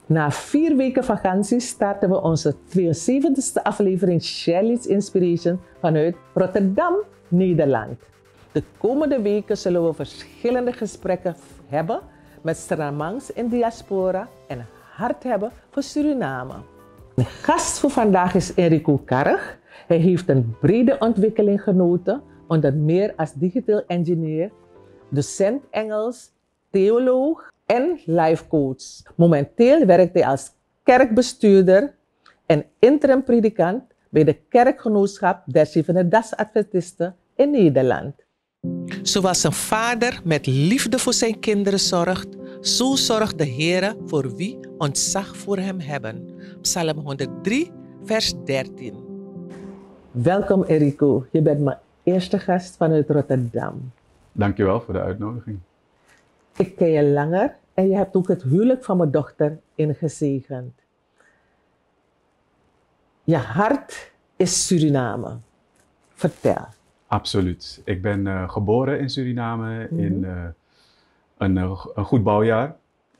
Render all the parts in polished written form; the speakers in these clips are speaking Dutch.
Na 4 weken vakantie starten we onze 72e aflevering Shelly's Inspiration vanuit Rotterdam, Nederland. De komende weken zullen we verschillende gesprekken hebben met Surinamangs in diaspora en hart hebben voor Suriname. De gast voor vandaag is Enrico Karg. Hij heeft een brede ontwikkeling genoten, onder meer als digital engineer, docent Engels, theoloog en life coach. Momenteel werkt hij als kerkbestuurder en interim predikant bij de Kerkgenootschap der Zevende-dags Adventisten in Nederland. Zoals een vader met liefde voor zijn kinderen zorgt, zo zorgt de Heer voor wie ontzag voor hem hebben. Psalm 103, vers 13. Welkom Enrico, je bent mijn eerste gast vanuit Rotterdam. Dankjewel voor de uitnodiging. Ik ken je langer en je hebt ook het huwelijk van mijn dochter ingezegend. Je hart is Suriname. Vertel. Absoluut. Ik ben geboren in Suriname in een goed bouwjaar,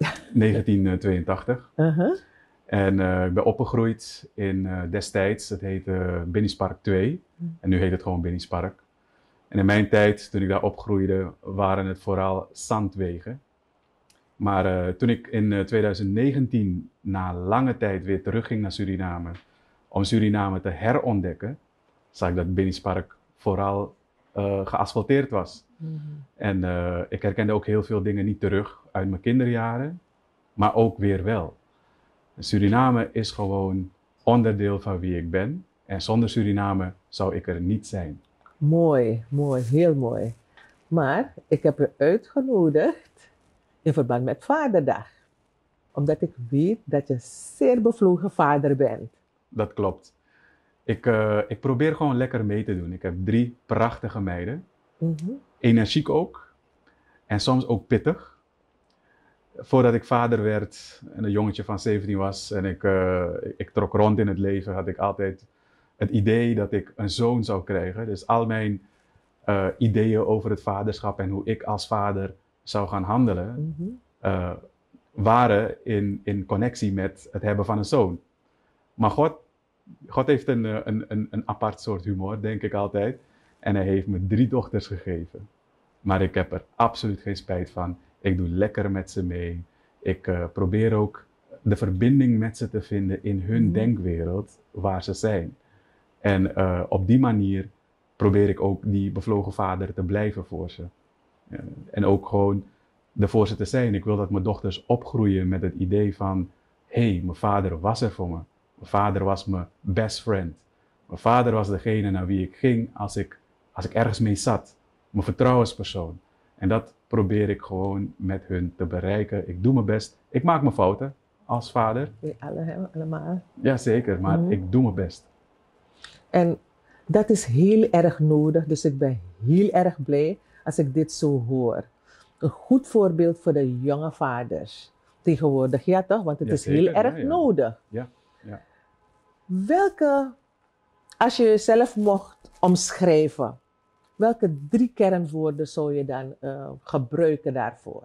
1982. En ik ben opgegroeid in destijds, het heette Binniespark 2. En nu heet het gewoon Binniespark. En in mijn tijd, toen ik daar opgroeide, waren het vooral zandwegen. Maar toen ik in 2019 na lange tijd weer terugging naar Suriname, om Suriname te herontdekken, zag ik dat Binniespark vooral geasfalteerd was. En ik herkende ook heel veel dingen niet terug uit mijn kinderjaren, maar ook weer wel. Suriname is gewoon onderdeel van wie ik ben. En zonder Suriname zou ik er niet zijn. Mooi, mooi, heel mooi. Maar ik heb je uitgenodigd in verband met Vaderdag. Omdat ik weet dat je een zeer bevlogen vader bent. Dat klopt. Ik probeer gewoon lekker mee te doen. Ik heb 3 prachtige meiden. Energiek ook. En soms ook pittig. Voordat ik vader werd en een jongetje van 17 was en ik trok rond in het leven, had ik altijd het idee dat ik een zoon zou krijgen. Dus al mijn ideeën over het vaderschap en hoe ik als vader zou gaan handelen, waren in connectie met het hebben van een zoon. Maar God heeft een apart soort humor, denk ik altijd. En hij heeft me 3 dochters gegeven. Maar ik heb er absoluut geen spijt van. Ik doe lekker met ze mee. Ik probeer ook de verbinding met ze te vinden in hun denkwereld waar ze zijn. En op die manier probeer ik ook die bevlogen vader te blijven voor ze. En ook gewoon er voor ze te zijn. Ik wil dat mijn dochters opgroeien met het idee van, hé, mijn vader was er voor me. Mijn vader was mijn best friend. Mijn vader was degene naar wie ik ging als ik ergens mee zat. Mijn vertrouwenspersoon. En dat probeer ik gewoon met hun te bereiken. Ik doe mijn best. Ik maak mijn fouten als vader. Allemaal. Jazeker, maar ik doe mijn best. En dat is heel erg nodig. Dus ik ben heel erg blij als ik dit zo hoor. Een goed voorbeeld voor de jonge vaders tegenwoordig. Ja toch? Want het is zeker, heel erg nodig. Ja. Als je jezelf mocht omschrijven, welke 3 kernwoorden zou je dan gebruiken daarvoor?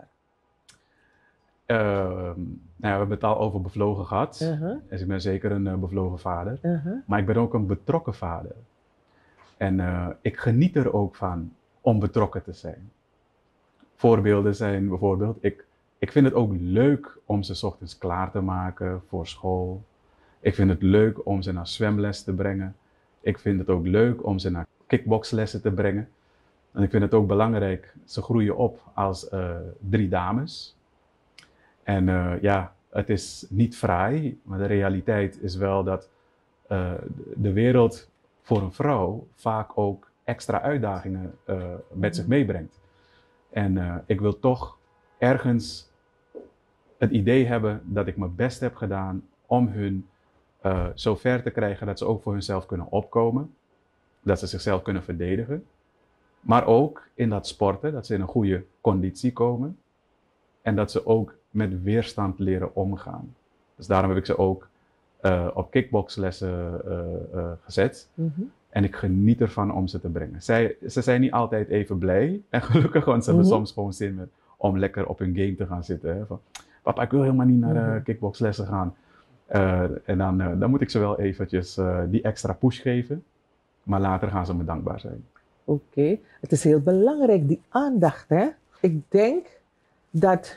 We hebben het al over bevlogen gehad. Dus ik ben zeker een bevlogen vader. Maar ik ben ook een betrokken vader. En ik geniet er ook van om betrokken te zijn. Voorbeelden zijn bijvoorbeeld, ik vind het ook leuk om ze 's ochtends klaar te maken voor school. Ik vind het leuk om ze naar zwemles te brengen. Ik vind het ook leuk om ze naar kickboxlessen te brengen. En ik vind het ook belangrijk, ze groeien op als 3 dames. En het is niet fraai, maar de realiteit is wel dat de wereld voor een vrouw vaak ook extra uitdagingen met zich meebrengt. En ik wil toch ergens het idee hebben dat ik mijn best heb gedaan om hun zo ver te krijgen dat ze ook voor hunzelf kunnen opkomen. Dat ze zichzelf kunnen verdedigen. Maar ook in dat sporten, dat ze in een goede conditie komen. En dat ze ook met weerstand leren omgaan. Dus daarom heb ik ze ook op kickboxlessen gezet. En ik geniet ervan om ze te brengen. Ze zijn niet altijd even blij en gelukkig, want ze hebben soms gewoon zin om lekker op hun game te gaan zitten. Hè? Van, Papa, ik wil helemaal niet naar kickboxlessen gaan. En dan moet ik ze wel eventjes die extra push geven. Maar later gaan ze me dankbaar zijn. Oké. Het is heel belangrijk, die aandacht, hè? Ik denk dat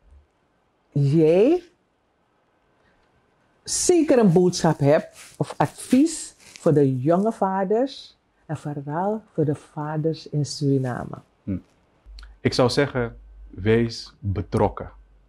jij zeker een boodschap hebt of advies voor de jonge vaders en vooral voor de vaders in Suriname. Ik zou zeggen, wees betrokken.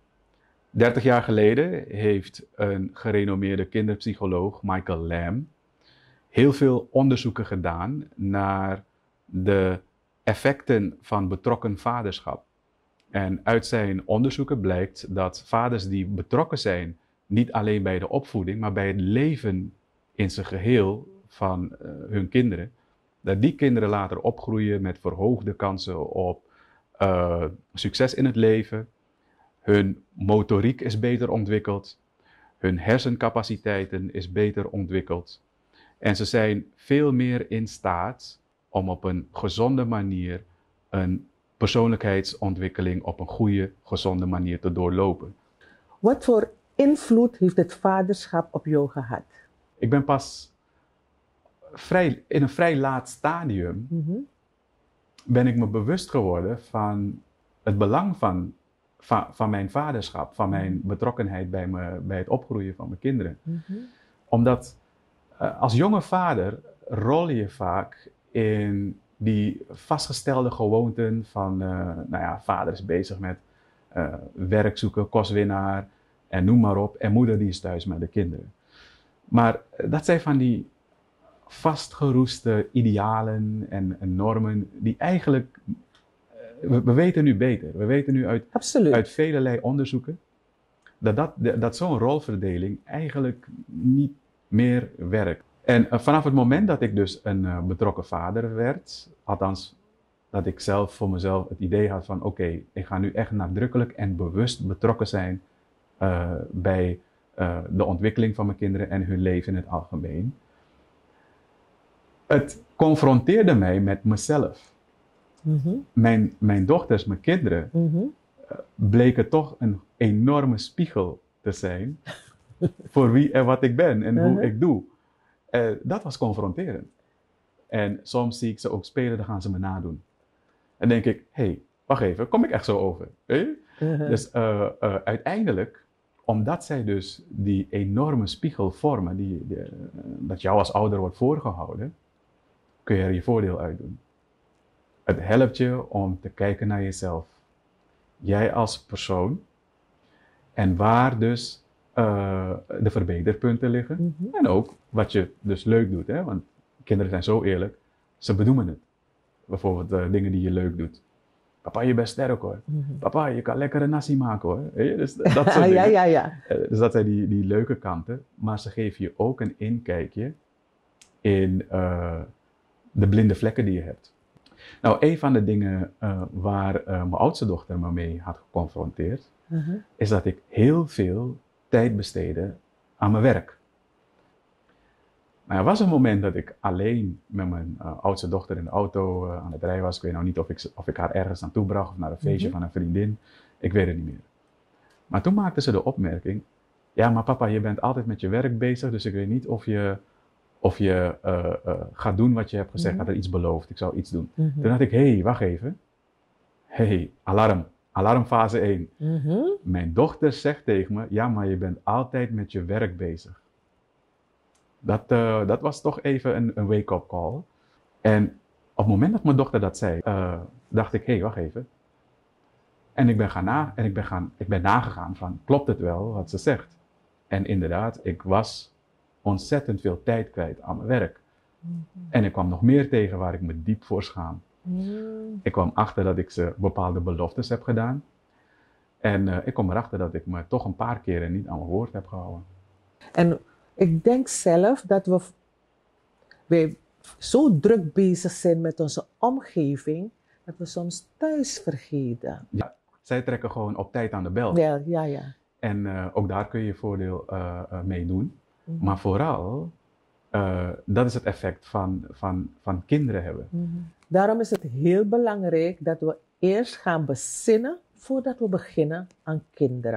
30 jaar geleden heeft een gerenommeerde kinderpsycholoog, Michael Lamb, heel veel onderzoeken gedaan naar de effecten van betrokken vaderschap. En uit zijn onderzoeken blijkt dat vaders die betrokken zijn, niet alleen bij de opvoeding, maar bij het leven in zijn geheel van hun kinderen, dat die kinderen later opgroeien met verhoogde kansen op succes in het leven. Hun motoriek is beter ontwikkeld, hun hersencapaciteiten is beter ontwikkeld. En ze zijn veel meer in staat om op een gezonde manier een persoonlijkheidsontwikkeling op een goede, gezonde manier te doorlopen. Wat voor invloed heeft het vaderschap op jou gehad? Ik ben pas in een vrij laat stadium ben ik me bewust geworden van het belang van mijn vaderschap, van mijn betrokkenheid bij het opgroeien van mijn kinderen. Omdat als jonge vader rol je vaak in die vastgestelde gewoonten van, vader is bezig met werk zoeken, kostwinnaar en noem maar op. En moeder die is thuis met de kinderen. Maar dat zijn van die vastgeroeste idealen en normen die eigenlijk, we weten nu beter. We weten nu uit velelei onderzoeken dat zo'n rolverdeling eigenlijk niet meer werkt. En vanaf het moment dat ik dus een betrokken vader werd, althans dat ik zelf voor mezelf het idee had van oké, ik ga nu echt nadrukkelijk en bewust betrokken zijn bij de ontwikkeling van mijn kinderen en hun leven in het algemeen. Het confronteerde mij met mezelf. Mijn dochters, mijn kinderen, bleken toch een enorme spiegel te zijn voor wie en wat ik ben en hoe ik doe. Dat was confronterend. En soms zie ik ze ook spelen, dan gaan ze me nadoen. En denk ik, hé, wacht even, kom ik echt zo over? Dus uiteindelijk, omdat zij dus die enorme spiegel vormen, dat jou als ouder wordt voorgehouden, kun je er je voordeel uit doen. Het helpt je om te kijken naar jezelf. Jij als persoon. En waar dus de verbeterpunten liggen. En ook wat je dus leuk doet. Hè? Want kinderen zijn zo eerlijk. Ze benoemen het. Bijvoorbeeld dingen die je leuk doet. Papa, je bent sterk hoor. Papa, je kan lekkere nasi maken hoor. Dus dat soort dingen. Ja. Dus dat zijn die leuke kanten. Maar ze geven je ook een inkijkje in de blinde vlekken die je hebt. Nou, een van de dingen waar mijn oudste dochter me mee had geconfronteerd, is dat ik heel veel tijd besteedde aan mijn werk. Maar er was een moment dat ik alleen met mijn oudste dochter in de auto aan het rijden was. Ik weet nou niet of ik haar ergens naartoe bracht of naar een feestje van een vriendin. Ik weet het niet meer. Maar toen maakte ze de opmerking, ja maar papa, je bent altijd met je werk bezig, dus ik weet niet of je gaat doen wat je hebt gezegd, had er iets beloofd, ik zou iets doen. Toen dacht ik, hé, wacht even. Hé, alarmfase 1. Mijn dochter zegt tegen me, ja, maar je bent altijd met je werk bezig. Dat was toch even een wake-up call. En op het moment dat mijn dochter dat zei, dacht ik, hé, wacht even. En ik ben nagegaan van, klopt het wel wat ze zegt? En inderdaad, ik was ontzettend veel tijd kwijt aan mijn werk. En ik kwam nog meer tegen waar ik me diep voor schaam. Ik kwam achter dat ik ze bepaalde beloftes heb gedaan. En ik kom erachter dat ik me toch een paar keren niet aan mijn woord heb gehouden. En ik denk zelf dat wij zo druk bezig zijn met onze omgeving, dat we soms thuis vergeten. Ja, zij trekken gewoon op tijd aan de bel. Ja. En ook daar kun je voordeel mee doen. Maar vooral, dat is het effect van kinderen hebben. Daarom is het heel belangrijk dat we eerst gaan bezinnen voordat we beginnen aan kinderen.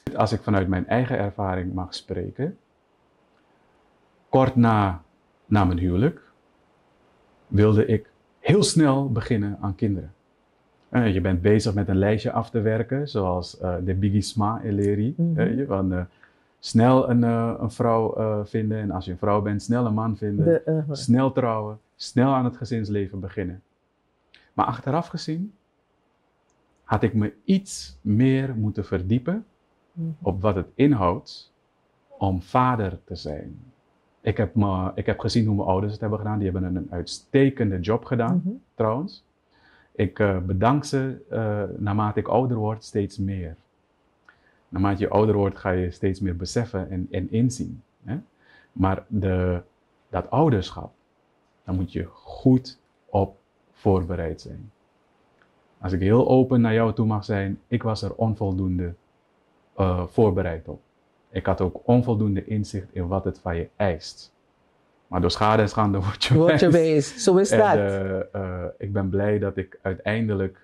Als ik vanuit mijn eigen ervaring mag spreken, kort na mijn huwelijk wilde ik heel snel beginnen aan kinderen. Je bent bezig met een lijstje af te werken, zoals de Bigisma Eleri. Snel een vrouw vinden en als je een vrouw bent, snel een man vinden. Snel trouwen, snel aan het gezinsleven beginnen. Maar achteraf gezien had ik me iets meer moeten verdiepen op wat het inhoudt om vader te zijn. Ik heb gezien hoe mijn ouders het hebben gedaan. Die hebben een uitstekende job gedaan, trouwens. Ik bedank ze naarmate ik ouder word steeds meer. Naarmate je ouder wordt ga je steeds meer beseffen en inzien. Hè? Maar dat ouderschap, daar moet je goed op voorbereid zijn. Als ik heel open naar jou toe mag zijn, ik was er onvoldoende voorbereid op. Ik had ook onvoldoende inzicht in wat het van je eist. Maar door schade en schande word je wijs. Zo is dat. Ik ben blij dat ik uiteindelijk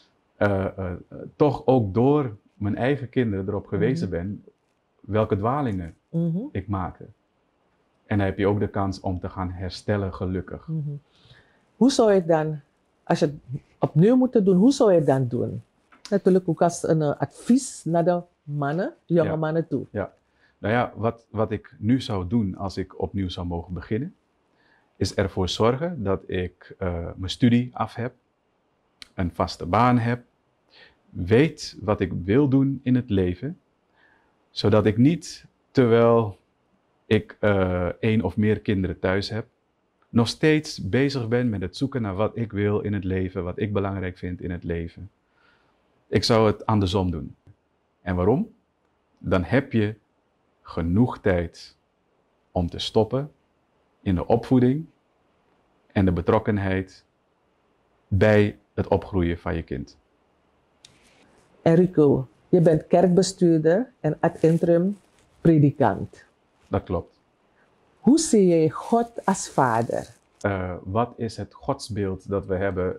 toch ook door mijn eigen kinderen erop gewezen ben welke dwalingen ik maakte. En dan heb je ook de kans om te gaan herstellen, gelukkig. Hoe zou je het dan, als je het opnieuw moet doen, hoe zou je het dan doen? Natuurlijk ook als een advies naar de mannen, jonge mannen toe. Ja. Nou ja, wat ik nu zou doen als ik opnieuw zou mogen beginnen, is ervoor zorgen dat ik mijn studie af heb, een vaste baan heb, weet wat ik wil doen in het leven, zodat ik niet, terwijl ik 1 of meer kinderen thuis heb, nog steeds bezig ben met het zoeken naar wat ik wil in het leven, wat ik belangrijk vind in het leven. Ik zou het andersom doen. En waarom? Dan heb je genoeg tijd om te stoppen in de opvoeding en de betrokkenheid bij het opgroeien van je kind. Enrico, je bent kerkbestuurder en ad interim predikant. Dat klopt. Hoe zie je God als vader? Wat is het godsbeeld dat we hebben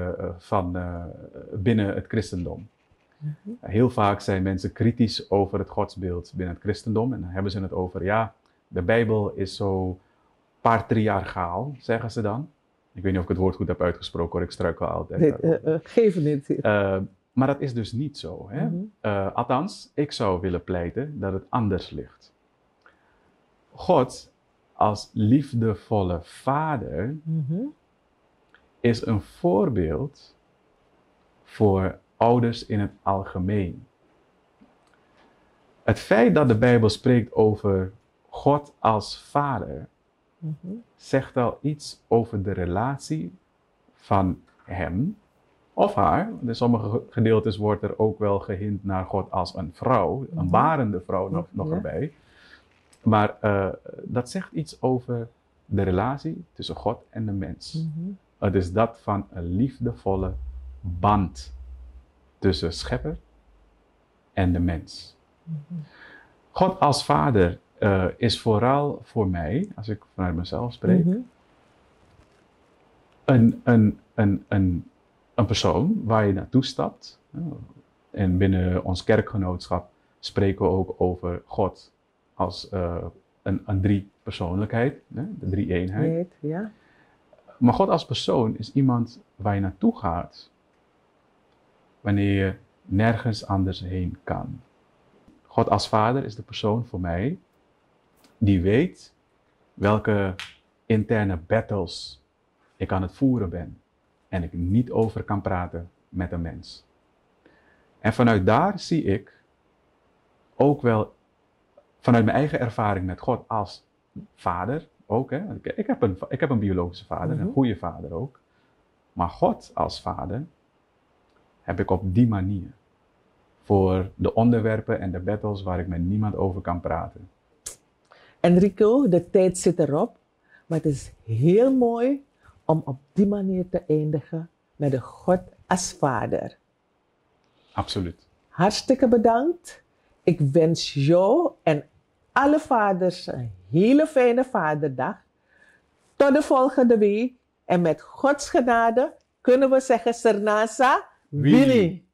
binnen het christendom? Heel vaak zijn mensen kritisch over het godsbeeld binnen het christendom. En dan hebben ze het over, de Bijbel is zo patriarchaal, zeggen ze dan. Ik weet niet of ik het woord goed heb uitgesproken hoor, ik struikel altijd. Geef het niet. Maar dat is dus niet zo. Hè? Althans, ik zou willen pleiten dat het anders ligt. God als liefdevolle vader is een voorbeeld voor ouders in het algemeen. Het feit dat de Bijbel spreekt over God als vader, zegt al iets over de relatie van hem of haar. In sommige gedeeltes wordt er ook wel gehint naar God als een vrouw, een barende vrouw nog erbij. Maar dat zegt iets over de relatie tussen God en de mens. Het is dat van een liefdevolle band tussen schepper en de mens. God als vader is vooral voor mij, als ik vanuit mezelf spreek, een persoon waar je naartoe stapt. En binnen ons kerkgenootschap spreken we ook over God als een drie persoonlijkheid, de drie eenheid. Ja. Maar God als persoon is iemand waar je naartoe gaat wanneer je nergens anders heen kan. God als vader is de persoon voor mij die weet welke interne battles ik aan het voeren ben en ik niet over kan praten met een mens. En vanuit daar zie ik ook wel, vanuit mijn eigen ervaring met God als vader ook. Hè? Ik heb een biologische vader, een goede vader ook. Maar God als vader heb ik op die manier. Voor de onderwerpen en de battles waar ik met niemand over kan praten. Enrico, de tijd zit erop. Maar het is heel mooi om op die manier te eindigen met de God als vader. Absoluut. Hartstikke bedankt. Ik wens jou en alle vaders een hele fijne vaderdag. Tot de volgende week. En met Gods genade kunnen we zeggen Sernasa Wini.